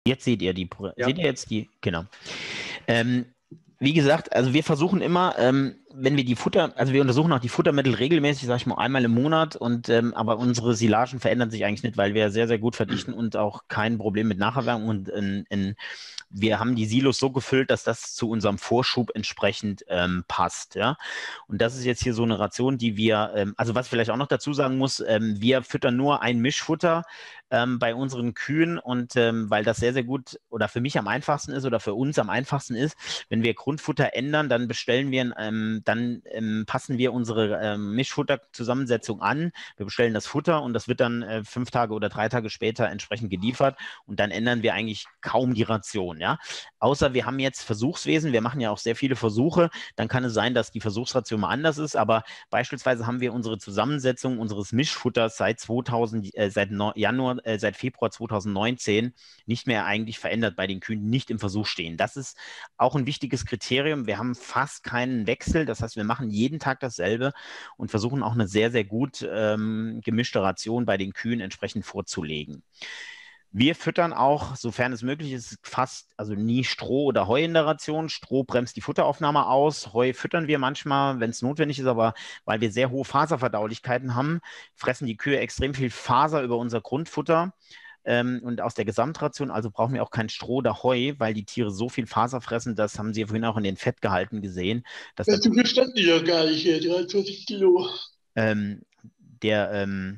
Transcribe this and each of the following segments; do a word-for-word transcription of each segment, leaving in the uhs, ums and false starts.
Jetzt seht ihr die, Ja. seht ihr jetzt die, genau. Ähm, wie gesagt, also wir versuchen immer, ähm, wenn wir die Futter, also wir untersuchen auch die Futtermittel regelmäßig, sag ich mal, einmal im Monat und ähm, aber unsere Silagen verändern sich eigentlich nicht, weil wir sehr, sehr gut verdichten und auch kein Problem mit Nacherwärmung und in, in, wir haben die Silos so gefüllt, dass das zu unserem Vorschub entsprechend ähm, passt, ja. Und das ist jetzt hier so eine Ration, die wir, ähm, also was ich vielleicht auch noch dazu sagen muss, ähm, wir füttern nur ein Mischfutter ähm, bei unseren Kühen und ähm, weil das sehr, sehr gut oder für mich am einfachsten ist oder für uns am einfachsten ist, wenn wir Grundfutter ändern, dann bestellen wir, ähm, dann ähm, passen wir unsere ähm, Mischfutterzusammensetzung an. Wir bestellen das Futter und das wird dann äh, fünf Tage oder drei Tage später entsprechend geliefert und dann ändern wir eigentlich kaum die Ration, ja. Außer wir haben jetzt Versuchswesen, wir machen ja auch sehr viele Versuche, dann kann es sein, dass die Versuchsration mal anders ist, aber beispielsweise haben wir unsere Zusammensetzung unseres Mischfutters seit zweitausend, äh, seit no Januar, äh, seit Februar zweitausendneunzehn nicht mehr eigentlich verändert bei den Kühen, die nicht im Versuch stehen. Das ist auch ein wichtiges Kriterium. Wir haben fast keinen Wechsel, das heißt, wir machen jeden Tag dasselbe und versuchen auch eine sehr, sehr gut ähm, gemischte Ration bei den Kühen entsprechend vorzulegen. Wir füttern auch, sofern es möglich ist, fast, also nie Stroh oder Heu in der Ration. Stroh bremst die Futteraufnahme aus. Heu füttern wir manchmal, wenn es notwendig ist, aber weil wir sehr hohe Faserverdaulichkeiten haben, fressen die Kühe extrem viel Faser über unser Grundfutter. Ähm, und aus der Gesamtration, also brauchen wir auch kein Stroh oder Heu, weil die Tiere so viel Faser fressen, das haben Sie vorhin auch in den Fettgehalten gesehen, dass da, Das verstand ich ja gar nicht hier, dreiundzwanzig Kilo. ähm, der, ähm,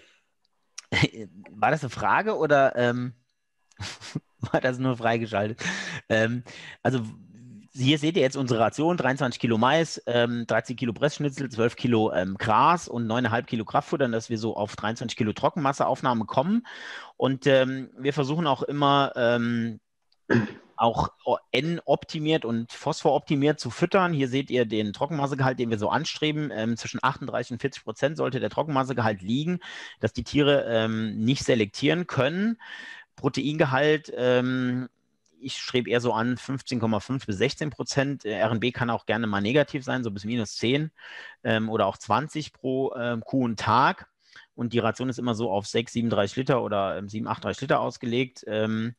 war das eine Frage oder ähm, war das nur freigeschaltet? Ähm, also hier seht ihr jetzt unsere Ration, dreiundzwanzig Kilo Mais, ähm, dreizehn Kilo Pressschnitzel, zwölf Kilo ähm, Gras und neun Komma fünf Kilo Kraftfutter, dass wir so auf dreiundzwanzig Kilo Trockenmasseaufnahme kommen. Und ähm, wir versuchen auch immer ähm, auch N-optimiert und Phosphor-optimiert zu füttern. Hier seht ihr den Trockenmassegehalt, den wir so anstreben. Ähm, zwischen achtunddreißig und vierzig Prozent sollte der Trockenmassegehalt liegen, dass die Tiere ähm, nicht selektieren können. Proteingehalt, ähm, ich strebe eher so an fünfzehn Komma fünf bis sechzehn Prozent. R N B kann auch gerne mal negativ sein, so bis minus zehn ähm, oder auch zwanzig pro ähm, Kuh und Tag. Und die Ration ist immer so auf sechs, siebenunddreißig Liter oder ähm, sieben, achtunddreißig Liter ausgelegt. Ähm,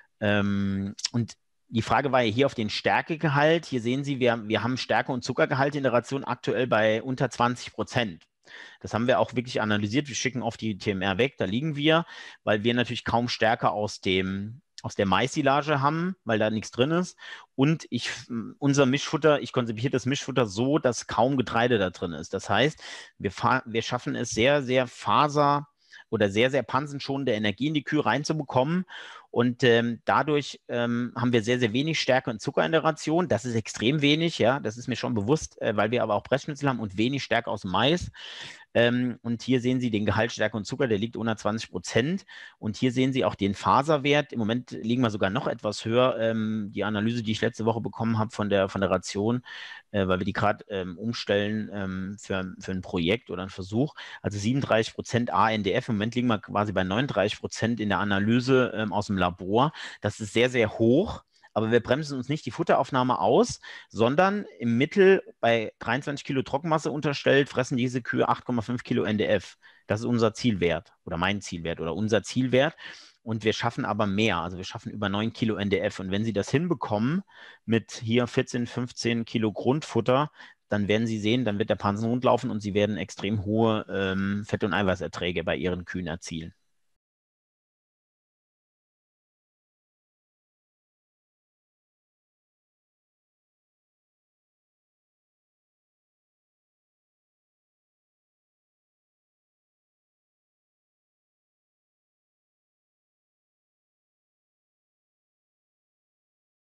ähm, und die Frage war ja hier auf den Stärkegehalt. Hier sehen Sie, wir, wir haben Stärke- und Zuckergehalt in der Ration aktuell bei unter zwanzig Prozent. Das haben wir auch wirklich analysiert. Wir schicken oft die T M R weg, da liegen wir, weil wir natürlich kaum Stärke aus dem aus der Maissilage haben, weil da nichts drin ist. Und ich, unser Mischfutter, ich konzipiere das Mischfutter so, dass kaum Getreide da drin ist. Das heißt, wir, wir schaffen es sehr, sehr faser- oder sehr, sehr pansenschonende Energie in die Kühe reinzubekommen. Und ähm, dadurch ähm, haben wir sehr, sehr wenig Stärke und Zucker in der Ration. Das ist extrem wenig, ja, das ist mir schon bewusst, äh, weil wir aber auch Pressschnitzel haben und wenig Stärke aus dem Mais. Ähm, und hier sehen Sie den Gehalt Stärke und Zucker, der liegt unter zwanzig Prozent. Und hier sehen Sie auch den Faserwert. Im Moment liegen wir sogar noch etwas höher. Ähm, die Analyse, die ich letzte Woche bekommen habe von der, von der Ration, äh, weil wir die gerade ähm, umstellen ähm, für, für ein Projekt oder einen Versuch. Also siebenunddreißig Prozent A N D F. Im Moment liegen wir quasi bei neununddreißig Prozent in der Analyse ähm, aus dem Labor. Das ist sehr, sehr hoch. Aber wir bremsen uns nicht die Futteraufnahme aus, sondern im Mittel bei dreiundzwanzig Kilo Trockenmasse unterstellt, fressen diese Kühe acht Komma fünf Kilo N D F. Das ist unser Zielwert oder mein Zielwert oder unser Zielwert. Und wir schaffen aber mehr. Also wir schaffen über neun Kilo N D F. Und wenn Sie das hinbekommen mit hier vierzehn, fünfzehn Kilo Grundfutter, dann werden Sie sehen, dann wird der Pansen rundlaufen und Sie werden extrem hohe ähm, Fett- und Eiweißerträge bei Ihren Kühen erzielen.